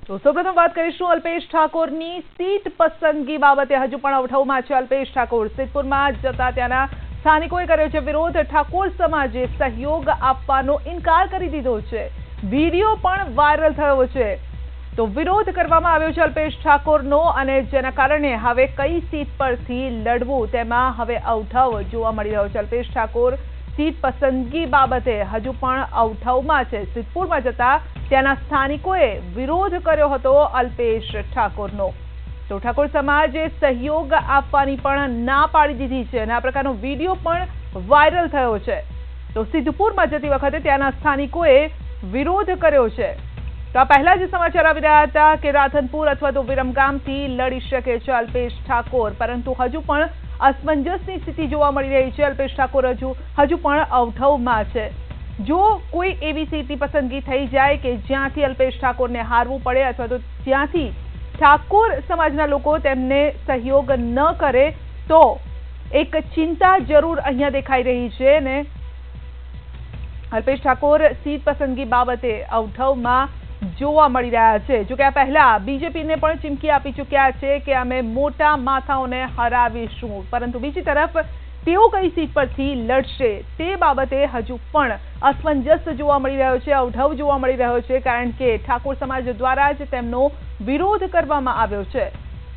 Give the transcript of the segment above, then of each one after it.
તો સૌપ્રથમ વાત કરીશું અલ્પેશ ઠાકોરની સીટ પસંદગી બાબતે. હજુ પણ અવઠવમાં છે અલ્પેશ ઠાકોર. સિદ્ધપુરમાં જતા ત્યાંના સ્થાનિકોએ કર્યો છે વિરોધ. ઠાકોર સમાજે સહયોગ આપવાનો ઇનકાર કરી દીધો છે. વિડીયો પણ વાયરલ થયો છે. તો વિરોધ કરવામાં આવ્યો છે અલ્પેશ ઠાકોરનો, અને જેના કારણે હવે કઈ સીટ પરથી લડવું તેમાં હવે અવઠવ જોવા મળી રહ્યો છે. અલ્પેશ ઠાકોર સીટ પસંદગી બાબતે હજુ પણ અવઠવમાં છે. સિદ્ધપુરમાં જતા ત્યાંના સ્થાનિકોએ વિરોધ કર્યો હતો અલ્પેશ ઠાકોરનો. તો ઠાકોર સમાજે સહયોગ આપવાની પણ ના પાડી દીધી છે અને આ પ્રકારનો વિડીયો પણ વાયરલ થયો છે. તો સિદ્ધપુરમાં જતી વખતે ત્યાંના સ્થાનિકોએ વિરોધ કર્યો છે. તો આ પહેલા જ સમાચાર આવી રહ્યા હતા કે રાધનપુર અથવા તો વિરમગામથી લડી શકે છે અલ્પેશ ઠાકોર, પરંતુ હજુ પણ અસમંજસની સ્થિતિ જોવા મળી રહી છે. અલ્પેશ ઠાકોર હજુ પણ અવઠવમાં છે. જો કોઈ એવી સીટની પસંદગી થઈ જાય કે જ્યાંથી અલ્પેશ ઠાકોરને હારવું પડે અથવા તો જ્યાંથી ઠાકોર સમાજના લોકો તેમને સહયોગ ન કરે તો એક ચિંતા જરૂર અહીંયા દેખાઈ રહી છે ને અલ્પેશ ઠાકોર સીટ પસંદગી બાબતે અવઠવમાં જોવા મળી રહ્યા છે. જો કે આ પહેલા બીજેપીને પણ ચીમકી આપી ચૂક્યા છે કે અમે મોટા માથાઓને હરાવીશું, પરંતુ બીજી તરફ તેઓ કઈ સીટ પરથી લડશે તે બાબતે હજુ પણ અસમંજસ જોવા મળી રહ્યો છે, અવઢવ જોવા મળી રહ્યો છે, કારણ કે ઠાકોર સમાજ દ્વારા જ તેમનો વિરોધ કરવામાં આવ્યો છે.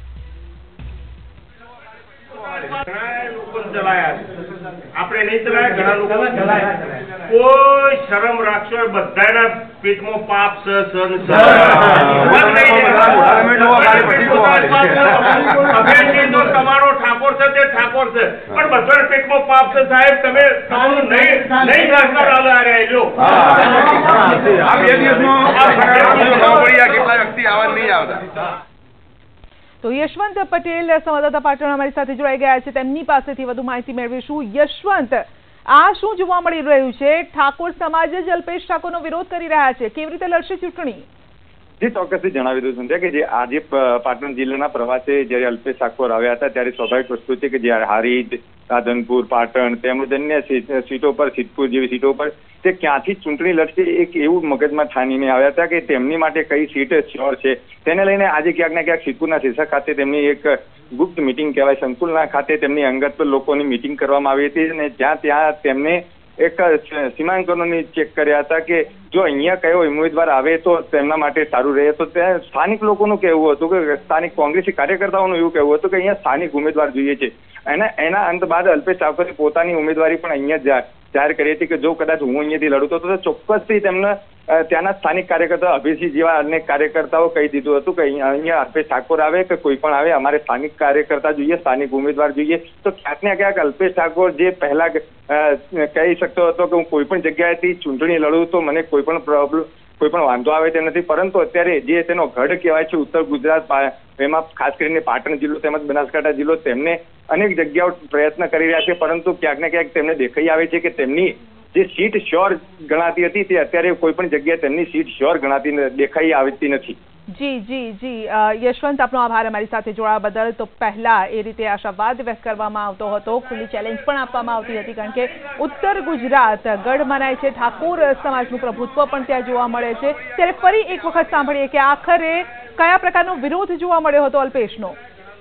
આપણે નહીં ચલાયા, ઘણા લોકો કોઈ શરમ રાખશો બધાના પેટમાં પાપ છે. તમારો ઠાકોર છે તે ઠાકોર છે, પણ બધા પેટમાં પાપ છે. સાહેબ તમે નહીં આવતા. તો યશવંત પટેલ સંવાદદાતા પાટણ અમારી સાથે જોડાઈ ગયા છે. તેમની પાસેથી વધુ માહિતી મેળવીશું. યશવંત, આ શું જોવા મળી રહ્યું છે? ઠાકોર સમાજ જ અલ્પેશ ઠાકોરનો વિરોધ કરી રહ્યા છે. કેવી રીતે લડશે ચૂંટણી? જે ચોક્કસથી જણાવી દઉં છું કે જે આજે પાટણ જિલ્લાના પ્રવાસે જ્યારે અલ્પેશ ઠાકોર આવ્યા હતા ત્યારે સ્વાભાવિક વસ્તુ છે કે જે હારીજ, રાધનપુર, પાટણ તેમજ અન્ય સીટો પર, સિદ્ધપુર જેવી સીટો પર તે ક્યાંથી ચૂંટણી લડશે એક એવું મગજમાં ઠાનીને આવ્યા હતા કે તેમની માટે કઈ સીટ શ્યોર છે. તેને લઈને આજે ક્યાંક ને ક્યાંક સિદ્ધપુરના શીર્ષક ખાતે તેમની એક ગુપ્ત મિટિંગ કહેવાય, સંકુલના ખાતે તેમની અંગત લોકોની મિટિંગ કરવામાં આવી હતી અને ત્યાં તેમને એક સીમાંકનોની ચેક કર્યા હતા કે જો અહીંયા કયો ઉમેદવાર આવે તો તેમના માટે સારું રહે. તો ત્યાં સ્થાનિક લોકોનું કહેવું હતું કે સ્થાનિક કોંગ્રેસી કાર્યકર્તાઓનું એવું કહેવું હતું કે અહીંયા સ્થાનિક ઉમેદવાર જોઈએ છે. અને એના અંત બાદ અલ્પેશ ઠાકોરે પોતાની ઉમેદવારી પણ અહીંયા જાહેર કરી હતી કે જો કદાચ હું અહીંયાથી લડું તો ચોક્કસથી તેમને ત્યાંના સ્થાનિક કાર્યકર્તા અભિસિંહ જેવા અનેક કાર્યકર્તાઓ કહી દીધું હતું કે અહીંયા અલ્પેશ ઠાકોર આવે કે કોઈ પણ આવે, અમારે સ્થાનિક કાર્યકર્તા જોઈએ, સ્થાનિક ઉમેદવાર જોઈએ. તો ક્યાંક ને ક્યાંક અલ્પેશ ઠાકોર જે પહેલા કહી શકતો હતો કે હું કોઈ પણ જગ્યાએથી ચૂંટણી લડું તો મને કોઈ પણ પ્રોબ્લેમ, કોઈ પણ વાંધો આવે તેમ નથી, પરંતુ અત્યારે જે તેનો ગઢ કહેવાય છે ઉત્તર ગુજરાત, એમાં ખાસ કરીને પાટણ જિલ્લો તેમજ બનાસકાંઠા જિલ્લો, તેમને અનેક જગ્યાઓ પ્રયત્ન કરી રહ્યા છે, પરંતુ ક્યાંક ને ક્યાંક તેમને દેખાઈ આવે છે કે તેમની જે સીટ શ્યોર ગણાતી હતી તે અત્યારે કોઈ પણ જગ્યાએ તેમની સીટ શ્યોર ગણાતી દેખાઈ આવતી નથી. જી યશવંત, આપનો આભાર અમારી સાથે જોડાવા બદલ. તો પહેલા એ રીતે આશાવાદ વ્યક્ત કરવામાં આવતો હતો, ખુલ્લી ચેલેન્જ પણ આપવામાં આવતી હતી, કારણ કે ઉત્તર ગુજરાત ગઢ મનાય છે, ઠાકોર સમાજનું પ્રભુત્વ પણ ત્યાં જોવા મળે છે. ત્યારે ફરી એક વખત સાંભળીએ કે આખરે કયા પ્રકારનો વિરોધ જોવા મળ્યો હતો અલ્પેશનો.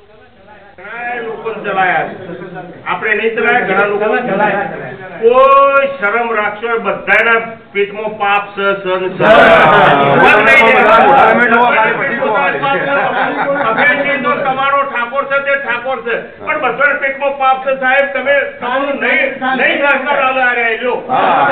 આપણે નહીં ચલાયા, ઘણા લોકો કોઈ શરમ રાખશો બધાના પેટમાં પાપ છે. તમારો ઠાકોર છે તે ઠાકોર છે, પણ બધા પેટમાં પાપ છે. સાહેબ તમે નહીં